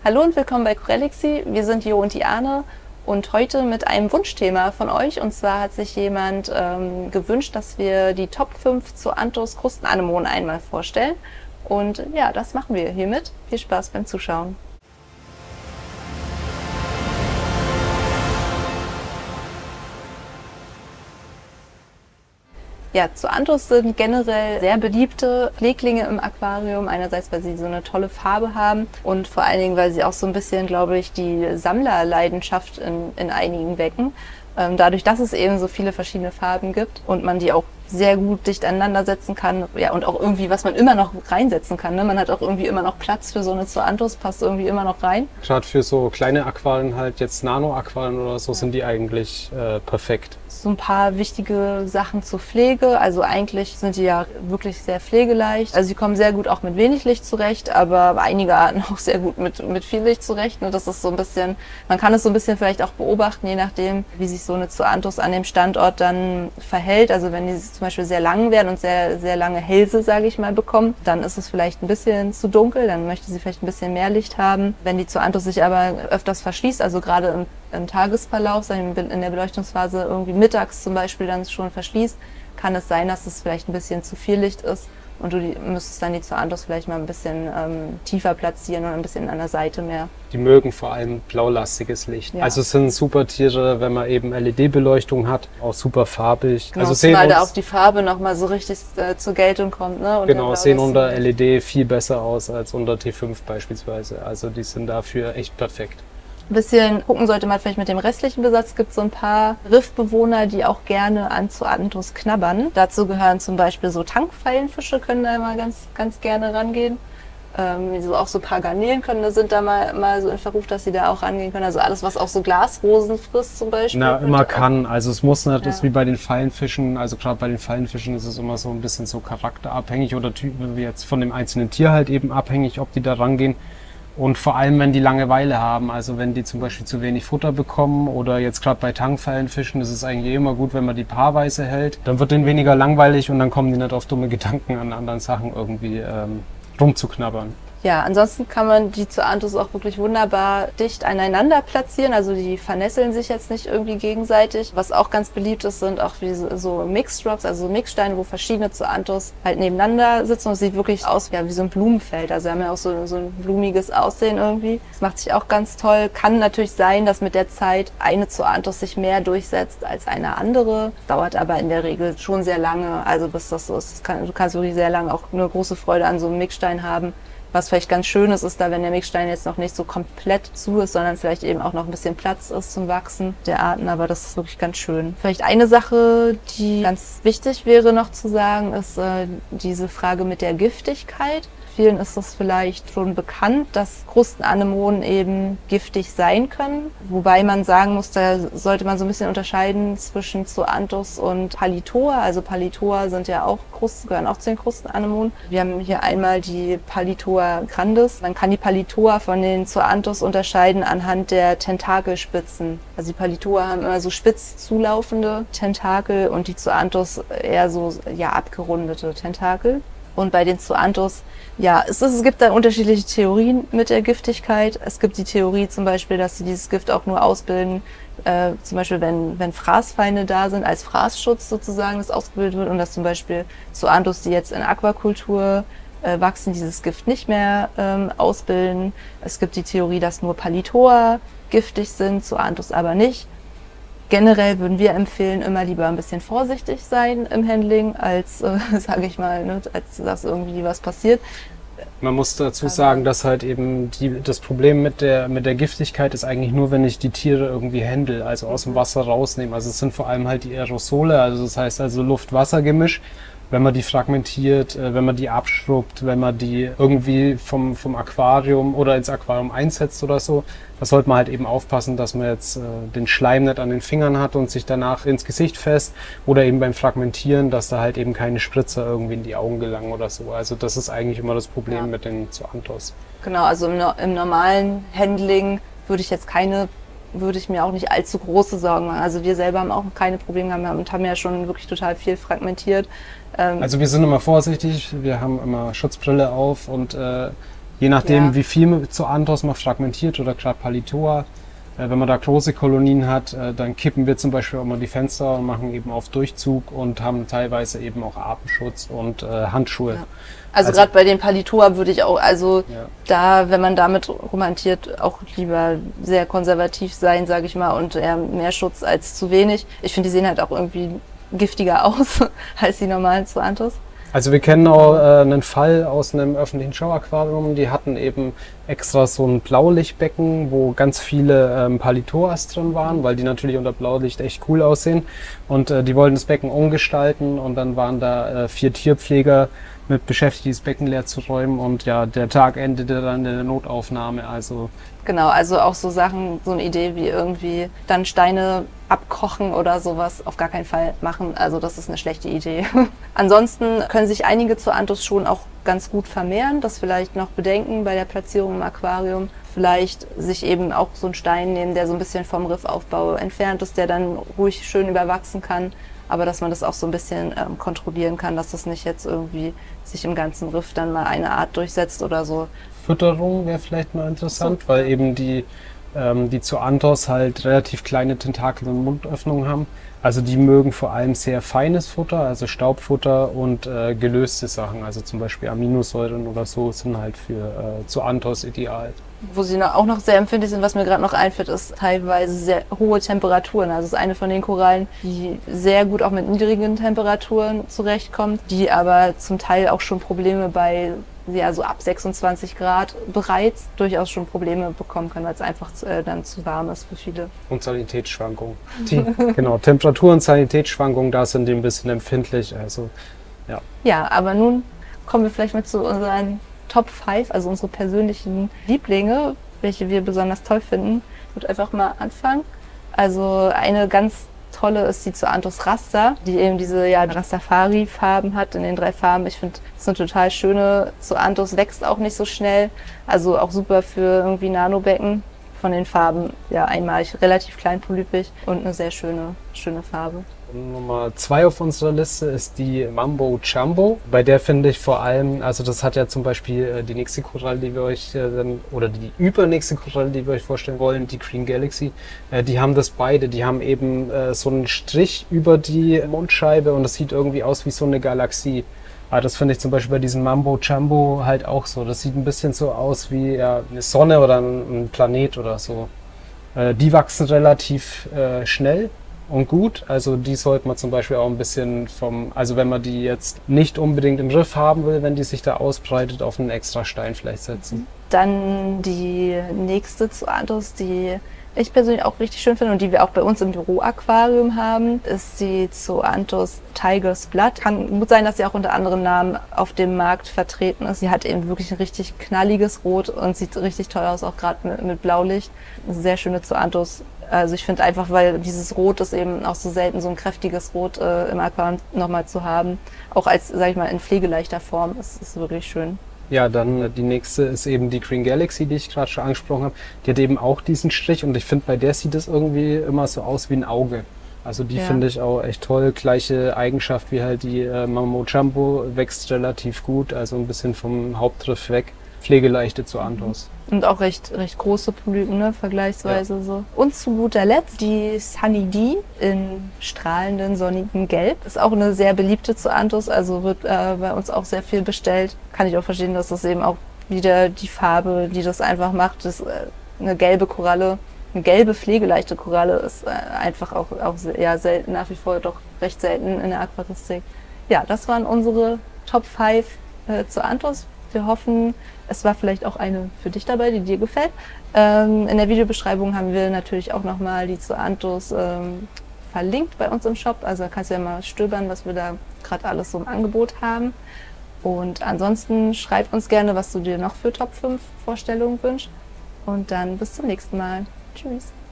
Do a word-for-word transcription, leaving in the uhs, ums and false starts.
Hallo und willkommen bei Corellixy. Wir sind Jo und die Arne und heute mit einem Wunschthema von euch. Und zwar hat sich jemand ähm, gewünscht, dass wir die Top fünf Zoanthus Krustenanemonen einmal vorstellen. Und ja, das machen wir hiermit. Viel Spaß beim Zuschauen. Ja, Zoanthus sind generell sehr beliebte Pfleglinge im Aquarium. Einerseits, weil sie so eine tolle Farbe haben und vor allen Dingen, weil sie auch so ein bisschen, glaube ich, die Sammlerleidenschaft in, in einigen wecken. Ähm, dadurch, dass es eben so viele verschiedene Farben gibt und man die auch sehr gut dicht aneinander setzen kann, ja, und auch irgendwie, was man immer noch reinsetzen kann, ne? Man hat auch irgendwie immer noch Platz für so eine Zoanthus, passt irgendwie immer noch rein. Gerade für so kleine Aquarien halt, jetzt Nano-Aquarien oder so, ja, sind die eigentlich äh, perfekt. So ein paar wichtige Sachen zur Pflege, also eigentlich sind die ja wirklich sehr pflegeleicht, also sie kommen sehr gut auch mit wenig Licht zurecht, aber einige Arten auch sehr gut mit, mit viel Licht zurecht, und das ist so ein bisschen, man kann es so ein bisschen vielleicht auch beobachten, je nachdem, wie sich so eine Zoanthus an dem Standort dann verhält, also wenn die zum Beispiel sehr lang werden und sehr, sehr lange Hälse, sage ich mal, bekommen, dann ist es vielleicht ein bisschen zu dunkel, dann möchte sie vielleicht ein bisschen mehr Licht haben. Wenn die Zoanthus sich aber öfters verschließt, also gerade im, im Tagesverlauf, in der Beleuchtungsphase irgendwie mittags zum Beispiel dann schon verschließt, kann es sein, dass es vielleicht ein bisschen zu viel Licht ist und du die, müsstest dann die Zoanthus vielleicht mal ein bisschen ähm, tiefer platzieren oder ein bisschen an der Seite mehr. Die mögen vor allem blaulastiges Licht. Ja. Also es sind super Tiere, wenn man eben L E D-Beleuchtung hat, auch super farbig. Genau, also sehen weil uns, da auch die Farbe nochmal so richtig äh, zur Geltung kommt. Ne? Und genau, sehen unter L E D viel besser aus als unter T fünf beispielsweise. Also die sind dafür echt perfekt. Ein bisschen gucken sollte man vielleicht mit dem restlichen Besatz. Es gibt so ein paar Riffbewohner, die auch gerne an Zoanthus knabbern. Dazu gehören zum Beispiel so Tankfallenfische, können da immer ganz, ganz gerne rangehen. Ähm, so auch so ein paar Garnelen können, da sind da mal, mal so in Verruf, dass sie da auch rangehen können. Also alles, was auch so Glasrosen frisst zum Beispiel. Na, immer kann. Also es muss nicht, das ja. ist wie bei den Fallenfischen. Also gerade bei den Fallenfischen ist es immer so ein bisschen so charakterabhängig oder Typen wie jetzt von dem einzelnen Tier halt eben abhängig, ob die da rangehen. Und vor allem, wenn die Langeweile haben, also wenn die zum Beispiel zu wenig Futter bekommen oder jetzt gerade bei Tankfallenfischen ist es eigentlich immer gut, wenn man die paarweise hält. Dann wird denen weniger langweilig und dann kommen die nicht auf dumme Gedanken an anderen Sachen irgendwie ähm, rumzuknabbern. Ja, ansonsten kann man die Zoanthus auch wirklich wunderbar dicht aneinander platzieren. Also die vernässeln sich jetzt nicht irgendwie gegenseitig. Was auch ganz beliebt ist, sind auch wie so Mixed Rocks, also Mixsteine, wo verschiedene Zoanthus halt nebeneinander sitzen. Und es sieht wirklich aus ja, wie so ein Blumenfeld. Also sie haben ja auch so, so ein blumiges Aussehen irgendwie. Das macht sich auch ganz toll. Kann natürlich sein, dass mit der Zeit eine Zoanthus sich mehr durchsetzt als eine andere. Dauert aber in der Regel schon sehr lange. Also bis das so ist. Das kann, du kannst wirklich sehr lange auch eine große Freude an so einem Mixstein haben. Was vielleicht ganz schön ist, ist da, wenn der Mixstein jetzt noch nicht so komplett zu ist, sondern vielleicht eben auch noch ein bisschen Platz ist zum Wachsen der Arten, aber das ist wirklich ganz schön. Vielleicht eine Sache, die ganz wichtig wäre noch zu sagen, ist äh, diese Frage mit der Giftigkeit. Vielen ist es vielleicht schon bekannt, dass Krustenanemonen eben giftig sein können. Wobei man sagen muss, da sollte man so ein bisschen unterscheiden zwischen Zoanthus und Palitoa. Also Palitoa sind ja auch Krusten, gehören auch zu den Krustenanemonen. Wir haben hier einmal die Palitoa grandis. Man kann die Palitoa von den Zoanthus unterscheiden anhand der Tentakelspitzen. Also die Palitoa haben immer so spitz zulaufende Tentakel und die Zoanthus eher so ja abgerundete Tentakel. Und bei den Zoanthus, ja, es, ist, es gibt da unterschiedliche Theorien mit der Giftigkeit. Es gibt die Theorie zum Beispiel, dass sie dieses Gift auch nur ausbilden, äh, zum Beispiel wenn, wenn Fraßfeinde da sind, als Fraßschutz sozusagen, das ausgebildet wird und dass zum Beispiel Zoanthus, die jetzt in Aquakultur äh, wachsen, dieses Gift nicht mehr ähm, ausbilden. Es gibt die Theorie, dass nur Palitoa giftig sind, Zoanthus aber nicht. Generell würden wir empfehlen, immer lieber ein bisschen vorsichtig sein im Handling, als, äh, sage ich mal, ne, als dass irgendwie was passiert. Man muss dazu sagen, dass halt eben die, das Problem mit der, mit der Giftigkeit ist eigentlich nur, wenn ich die Tiere irgendwie handle, also aus dem Wasser rausnehme. Also es sind vor allem halt die Aerosole, also das heißt also Luft-Wasser-Gemisch. Wenn man die fragmentiert, wenn man die abschrubbt, wenn man die irgendwie vom, vom Aquarium oder ins Aquarium einsetzt oder so, da sollte man halt eben aufpassen, dass man jetzt äh, den Schleim nicht an den Fingern hat und sich danach ins Gesicht fässt oder eben beim Fragmentieren, dass da halt eben keine Spritzer irgendwie in die Augen gelangen oder so. Also das ist eigentlich immer das Problem ja. mit den Zoanthus. Genau, also im, im normalen Handling würde ich jetzt keine würde ich mir auch nicht allzu große Sorgen machen. Also wir selber haben auch keine Probleme gehabt und haben ja schon wirklich total viel fragmentiert. Ähm also wir sind immer vorsichtig, wir haben immer Schutzbrille auf und äh, Je nachdem, Ja. wie viel Zoanthos man fragmentiert oder gerade Palitoa. Äh, wenn man da große Kolonien hat, äh, dann kippen wir zum Beispiel auch mal die Fenster und machen eben auf Durchzug und haben teilweise eben auch Artenschutz und äh, Handschuhe. Ja. Also, Also- gerade bei den Palitoa würde ich auch, also Ja. da, wenn man damit romantiert, auch lieber sehr konservativ sein, sage ich mal, und eher mehr Schutz als zu wenig. Ich finde, die sehen halt auch irgendwie giftiger aus als die normalen Zoanthos. Also wir kennen auch äh, einen Fall aus einem öffentlichen Schauaquarium, die hatten eben extra so ein Blaulichtbecken, wo ganz viele ähm, Palitoas drin waren, weil die natürlich unter Blaulicht echt cool aussehen. Und äh, die wollten das Becken umgestalten und dann waren da äh, vier Tierpfleger mit beschäftigt, dieses Becken leer zu räumen und ja, der Tag endete dann in der Notaufnahme. Also Genau, also auch so Sachen, so eine Idee wie irgendwie dann Steine abkochen oder sowas auf gar keinen Fall machen. Also das ist eine schlechte Idee. Ansonsten können sich einige Zoanthos schon auch ganz gut vermehren. Das vielleicht noch bedenken bei der Platzierung im Aquarium. Vielleicht sich eben auch so einen Stein nehmen, der so ein bisschen vom Riffaufbau entfernt ist, der dann ruhig schön überwachsen kann. Aber dass man das auch so ein bisschen ähm, kontrollieren kann, dass das nicht jetzt irgendwie sich im ganzen Riff dann mal eine Art durchsetzt oder so. Fütterung wäre vielleicht mal interessant, weil eben die, ähm, die Zoanthos halt relativ kleine Tentakel und Mundöffnungen haben. Also die mögen vor allem sehr feines Futter, also Staubfutter und äh, gelöste Sachen, also zum Beispiel Aminosäuren oder so sind halt für äh, Zoanthos ideal. Wo sie noch, auch noch sehr empfindlich sind, was mir gerade noch einfällt, ist teilweise sehr hohe Temperaturen. Also es ist eine von den Korallen, die sehr gut auch mit niedrigen Temperaturen zurechtkommt, die aber zum Teil auch schon Probleme bei, ja, so ab sechsundzwanzig Grad bereits durchaus schon Probleme bekommen kann, weil es einfach zu, äh, dann zu warm ist für viele. Und Sanitätsschwankungen. Die, genau, Temperatur- und Sanitätsschwankungen, da sind die ein bisschen empfindlich. Also ja. Ja, aber nun kommen wir vielleicht mal zu unseren Top fünf, also unsere persönlichen Lieblinge, welche wir besonders toll finden. Ich würde einfach mal anfangen. Also eine ganz tolle ist die Zoanthos Raster, die eben diese ja, Rastafari-Farben hat in den drei Farben. Ich finde, das ist eine total schöne Zoanthos, wächst auch nicht so schnell. Also auch super für irgendwie Nanobecken. Von den Farben, ja, einmalig, relativ kleinpolypig und eine sehr schöne, schöne Farbe. Nummer zwei auf unserer Liste ist die Mambo Jumbo. Bei der finde ich vor allem, also das hat ja zum Beispiel äh, die nächste Koralle, die wir euch äh, dann, oder die übernächste Koralle, die wir euch vorstellen wollen, die Green Galaxy, äh, die haben das beide. Die haben eben äh, so einen Strich über die Mundscheibe und das sieht irgendwie aus wie so eine Galaxie. Aber das finde ich zum Beispiel bei diesem Mambo Jumbo halt auch so. Das sieht ein bisschen so aus wie ja, eine Sonne oder ein, ein Planet oder so. Äh, die wachsen relativ äh, schnell und gut. Also die sollte man zum Beispiel auch ein bisschen vom, also wenn man die jetzt nicht unbedingt im Riff haben will, wenn die sich da ausbreitet, auf einen extra Stein vielleicht setzen. Dann die nächste Zoanthos, die ich persönlich auch richtig schön finde und die wir auch bei uns im Büro-Aquarium haben, ist die Zoanthos Tiger's Blood. Kann gut sein, dass sie auch unter anderem Namen auf dem Markt vertreten ist. Sie hat eben wirklich ein richtig knalliges Rot und sieht richtig toll aus, auch gerade mit, mit Blaulicht. Eine sehr schöne Zoanthos. Also ich finde einfach, weil dieses Rot ist eben auch so selten, so ein kräftiges Rot äh, im Aquarium nochmal zu haben. Auch als, sag ich mal, in pflegeleichter Form ist es wirklich schön. Ja, dann äh, die nächste ist eben die Green Galaxy, die ich gerade schon angesprochen habe. Die hat eben auch diesen Strich und ich finde, bei der sieht es irgendwie immer so aus wie ein Auge. Also die Ja. finde ich auch echt toll. Gleiche Eigenschaft wie halt die äh, Mambo Jumbo, wächst relativ gut, also ein bisschen vom Hauptriff weg. Pflegeleichte Zoanthos. Und auch recht, recht große Polypen, ne, vergleichsweise so. Und zu guter Letzt die Sunny D in strahlenden, sonnigen Gelb. Ist auch eine sehr beliebte Zoanthos, also wird äh, bei uns auch sehr viel bestellt. Kann ich auch verstehen, dass das eben auch wieder die Farbe, die das einfach macht, ist äh, eine gelbe Koralle. Eine gelbe, pflegeleichte Koralle ist äh, einfach auch, auch sehr, ja, selten, nach wie vor doch recht selten in der Aquaristik. Ja, das waren unsere Top fünf äh, Zoanthos. Wir hoffen, es war vielleicht auch eine für dich dabei, die dir gefällt. Ähm, in der Videobeschreibung haben wir natürlich auch nochmal die Zoanthos ähm, verlinkt bei uns im Shop. Also da kannst du ja mal stöbern, was wir da gerade alles so im Angebot haben. Und ansonsten schreib uns gerne, was du dir noch für Top fünf Vorstellungen wünschst. Und dann bis zum nächsten Mal. Tschüss.